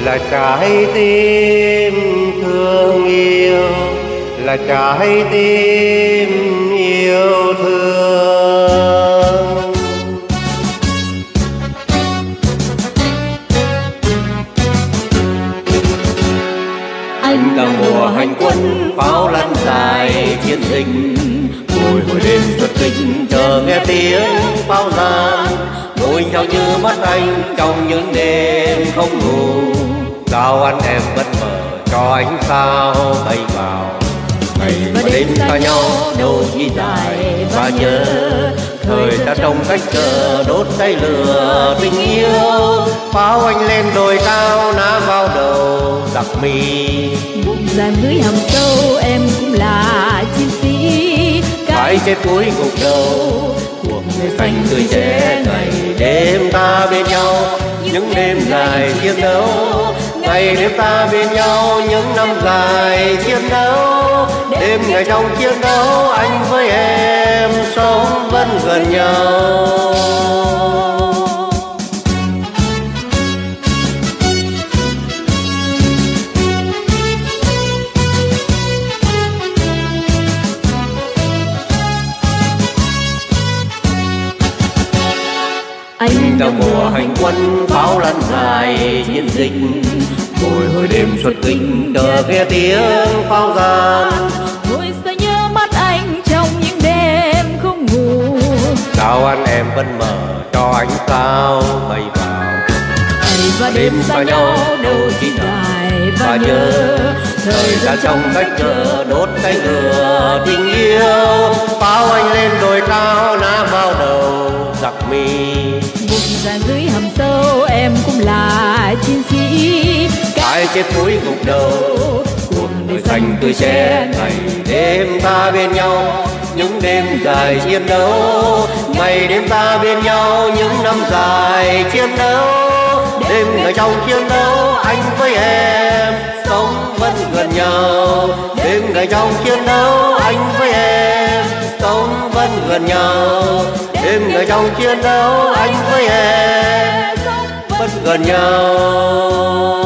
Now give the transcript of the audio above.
là trái tim thương yêu, là trái tim yêu thương. Anh là mùa hành quân pháo lăn dài chiến dịch, bồi hồi đêm xuất kích chờ nghe tiếng pháo giàn. Đôi nhau như mắt anh trong những đêm không ngủ, sao anh em vẫn mở cho ánh sao bay vào. Ngày và đêm xa nhau đâu chỉ dài và nhớ, thời ta trong cách chờ đốt cháy lửa tình yêu. Pháo anh lên đồi cao ná vào đầu giặc mi, bụng gian dưới hầm sâu em cũng là chiến sĩ. cái chết cuối gục đầu cuộc người xanh tươi trẻ. Ngày đêm ta bên nhau những đêm dài chiến đấu, ngày đêm ta bên nhau những năm dài chiến đấu. Đêm ngày trong chiến đấu anh với em sống vẫn gần nhau. Anh là mùa hành quân pháo lăn dài chiến dịch, bồi hồi đêm xuất kích chờ nghe tiếng pháo giàn. Tôi sẽ nhớ mắt anh trong những đêm không ngủ, sao anh em vẫn mở cho ánh sao bay vào. ngày và đêm xa nhau đâu chỉ dài và nhớ, thời gian trong cách chờ đốt cháy lửa tình yêu. Pháo anh lên đồi cao ná vào đầu giặc mi, bụng gian dưới hầm sâu em cũng là chiến sĩ. cái chết cuối gục đầu cuộc đời xanh tươi trẻ. Ngày đêm ta bên nhau những đêm dài chiến đấu, ngày đêm ta bên nhau những năm dài chiến đấu. Đêm ngày trong chiến đấu anh với em sống vẫn gần nhau. Đêm ngày trong chiến đấu anh với em sống vẫn gần nhau. Đêm ngày trong chiến đấu anh với em vẫn gần nhau.